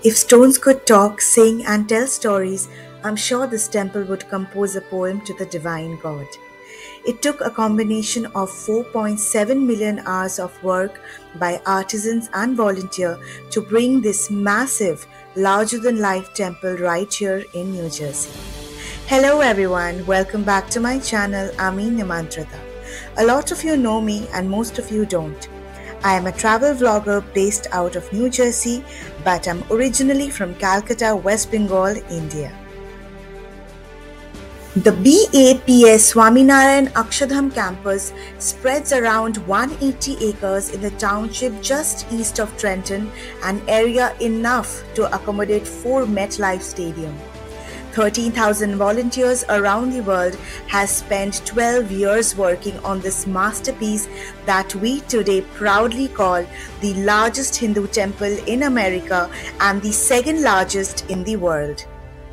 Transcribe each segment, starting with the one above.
If stones could talk, sing, and tell stories, I'm sure this temple would compose a poem to the divine God. It took a combination of 4.7 million hours of work by artisans and volunteers to bring this massive, larger than life temple right here in New Jersey. Hello everyone, welcome back to my channel. I'm Nimantrata. A lot of you know me and most of you don't. I am a travel vlogger based out of New Jersey, but I'm originally from Calcutta, West Bengal, India. The BAPS Swaminarayan Akshardham campus spreads around 180 acres in the township just east of Trenton, an area enough to accommodate 4 MetLife Stadium. 13,000 volunteers around the world has spent 12 years working on this masterpiece that we today proudly call the largest Hindu temple in America and the second largest in the world.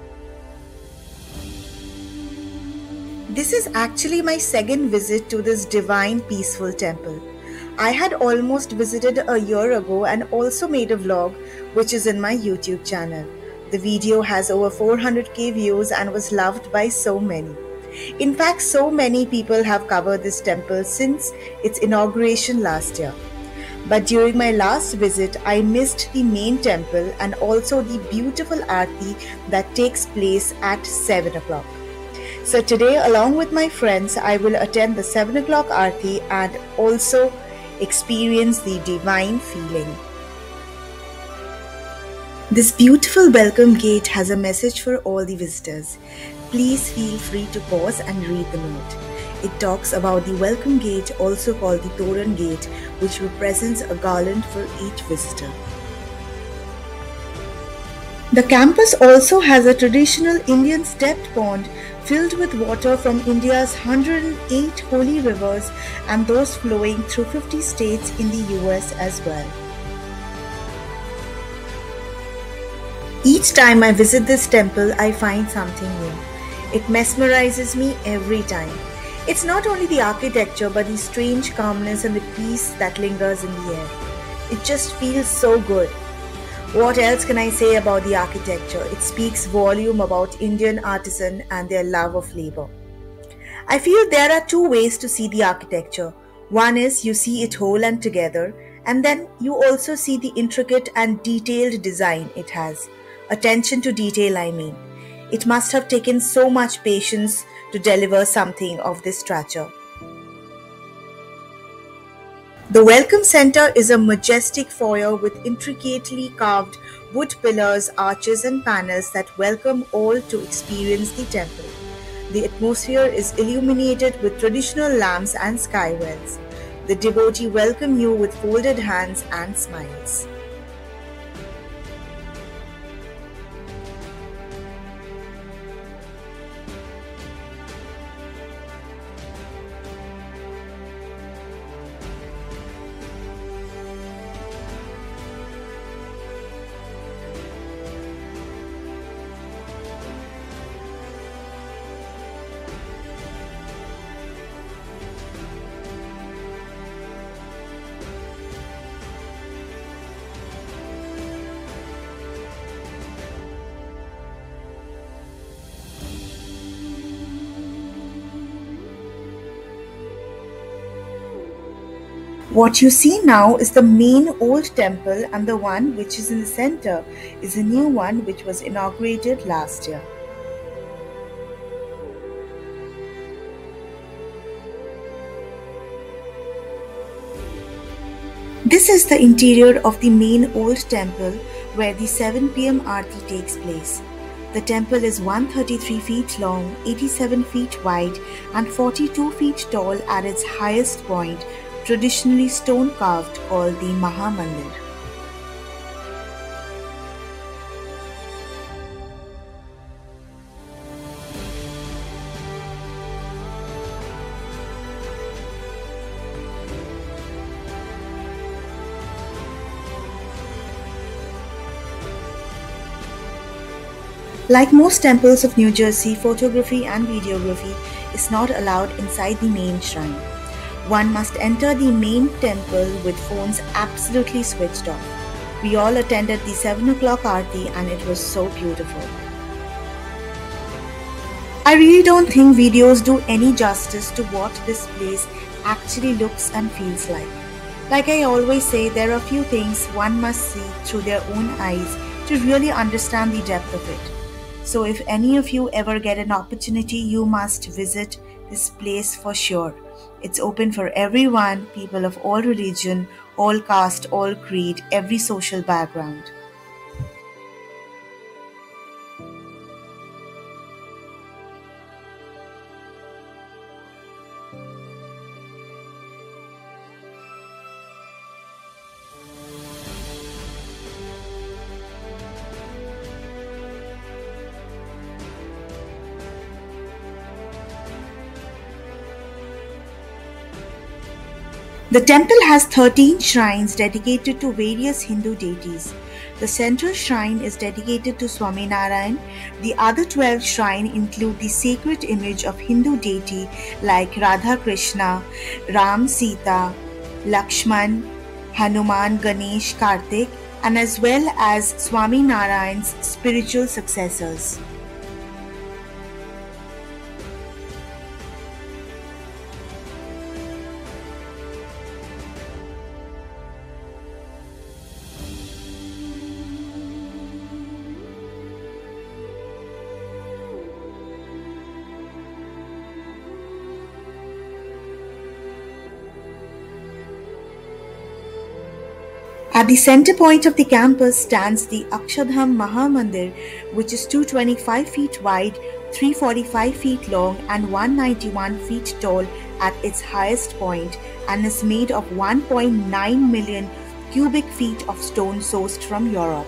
This is actually my second visit to this divine peaceful temple. I had almost visited a year ago and also made a vlog which is in my YouTube channel. The video has over 400k views and was loved by so many. In fact, so many people have covered this temple since its inauguration last year. But during my last visit, I missed the main temple and also the beautiful aarti that takes place at 7 o'clock. So today, along with my friends, I will attend the 7 o'clock aarti and also experience the divine feeling. This beautiful welcome gate has a message for all the visitors. Please feel free to pause and read the note. It talks about the welcome gate, also called the Toran gate, which represents a garland for each visitor. The campus also has a traditional Indian stepped pond filled with water from India's 108 holy rivers and those flowing through 50 states in the US as well. Each time I visit this temple, I find something new. It mesmerizes me every time. It's not only the architecture but the strange calmness and the peace that lingers in the air. It just feels so good. What else can I say about the architecture? It speaks volume about Indian artisan and their love of labor. I feel there are two ways to see the architecture. One is you see it whole and together, and then you also see the intricate and detailed design it has. Attention to detail, I mean. It must have taken so much patience to deliver something of this stature. The Welcome Center is a majestic foyer with intricately carved wood pillars, arches and panels that welcome all to experience the temple. The atmosphere is illuminated with traditional lamps and skywells. The devotee welcome you with folded hands and smiles. What you see now is the main old temple, and the one which is in the center is a new one which was inaugurated last year. This is the interior of the main old temple where the 7 p.m. aarti takes place. The temple is 133 feet long, 87 feet wide and 42 feet tall at its highest point, traditionally stone carved, called the Mahamandir. Like most temples of New Jersey, photography and videography is not allowed inside the main shrine. One must enter the main temple with phones absolutely switched off. We all attended the 7 o'clock aarti and it was so beautiful. I really don't think videos do any justice to what this place actually looks and feels like. Like I always say, there are few things one must see through their own eyes to really understand the depth of it. So if any of you ever get an opportunity, you must visit this place for sure. It's open for everyone, people of all religion, all caste, all creed, every social background. The temple has 13 shrines dedicated to various Hindu deities. The central shrine is dedicated to Swaminarayan. The other 12 shrines include the sacred image of Hindu deity like Radha Krishna, Ram Sita, Lakshman, Hanuman, Ganesh, Kartik, and as well as Swaminarayan's spiritual successors. At the center point of the campus stands the Akshardham Mahamandir, which is 225 feet wide, 345 feet long, and 191 feet tall at its highest point, and is made of 1.9 million cubic feet of stone sourced from Europe.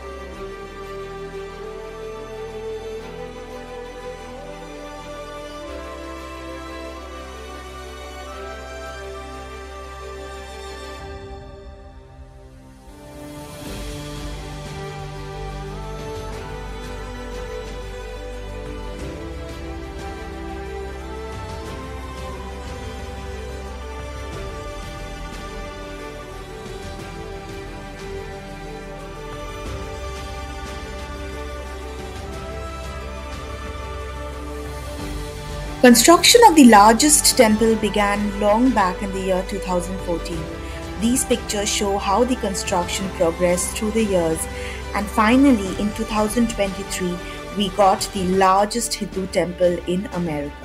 Construction of the largest temple began long back in the year 2014. These pictures show how the construction progressed through the years, and finally in 2023 we got the largest Hindu temple in America.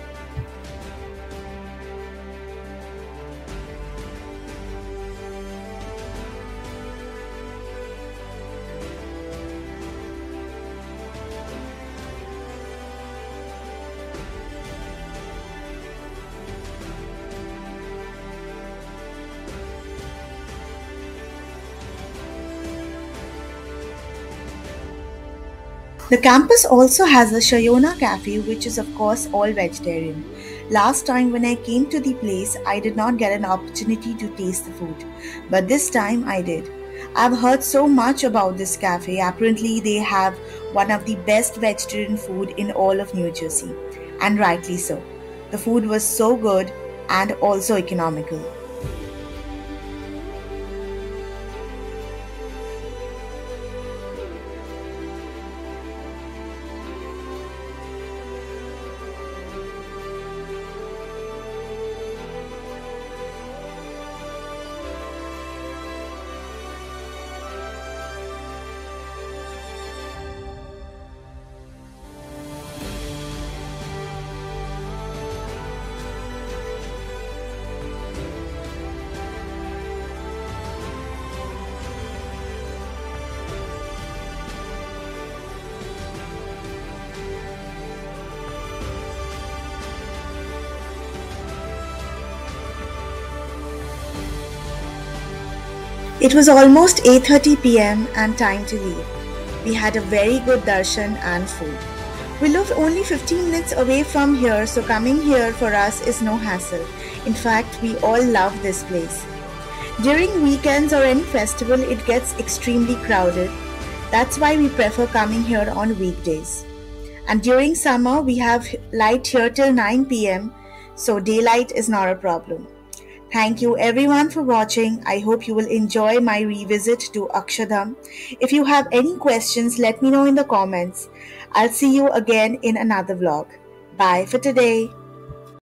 The campus also has a Shayona cafe, which is of course all vegetarian. Last time when I came to the place, I did not get an opportunity to taste the food, but this time I did. I've heard so much about this cafe. Apparently they have one of the best vegetarian food in all of New Jersey, and rightly so. The food was so good and also economical. It was almost 8:30 p.m. and time to leave. We had a very good darshan and food. We live only 15 minutes away from here, so coming here for us is no hassle. In fact, we all love this place. During weekends or any festival, it gets extremely crowded. That's why we prefer coming here on weekdays. And during summer, we have light here till 9 p.m., so daylight is not a problem. Thank you everyone for watching. I hope you will enjoy my revisit to Akshardham. If you have any questions, let me know in the comments. I'll see you again in another vlog. Bye for today.